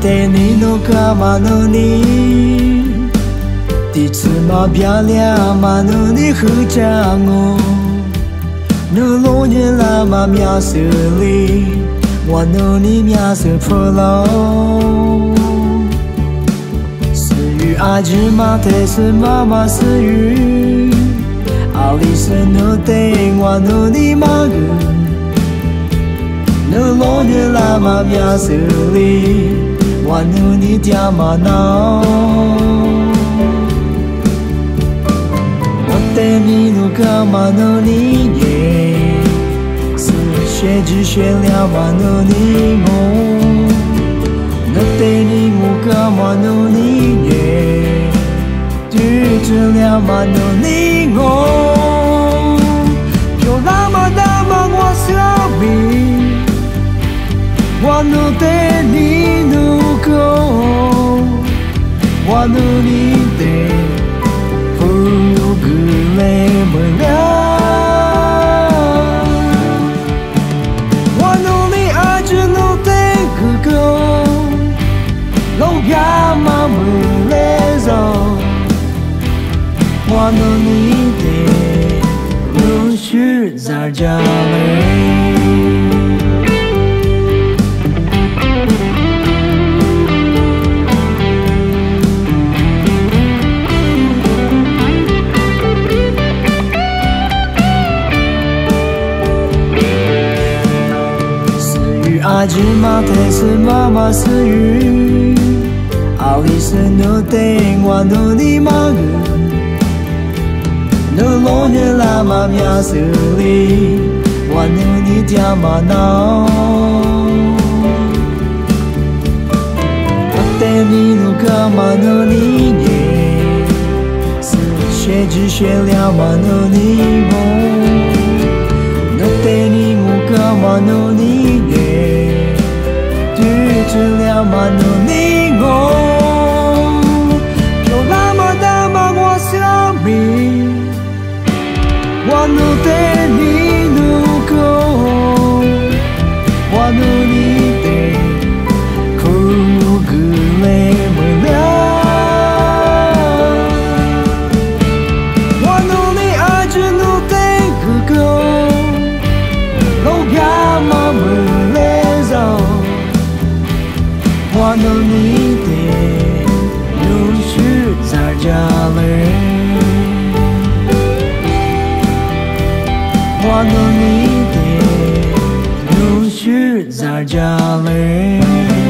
带你弄个马努尼，第次马漂亮马努尼和家我，努罗年拉马苗色里，我努尼苗色破喽。阿芝麻太是妈妈是鱼，阿里是努得我努尼马个，努罗日拉马苗色里，我努尼家马闹。我带你努个马努尼耶，是学只学了马努尼梦，我带你努个马努尼耶。知了马努尼我，有那么大么我小米，我努得你努够，我努你得不个来么了，我努你爱只努得个够，老呀嘛么来走。我努你的路是在家里，是鱼阿芝麻太是妈妈是鱼，阿里是努得我努你马个。努罗日拉马苗色里，我努尼家马闹。我带你努个马努尼耶，是学只学了马努尼梦。我带你努个马努尼耶，只知了马努尼梦。有那么大么我小米。我努得你努够，我努你得苦个来么了，我努你爱只努得个够，老呀嘛么来走，我努你得努是在家里。我努你的路是在家里。